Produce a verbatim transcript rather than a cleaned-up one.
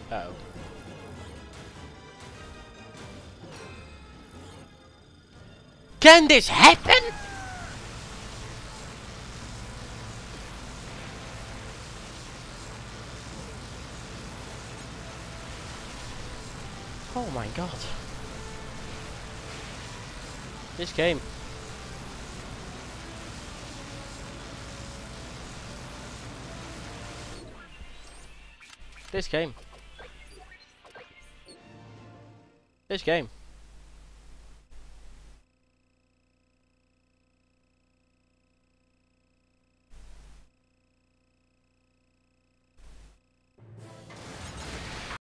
Uh oh. Can this happen? Oh my god. This game. This game. This game.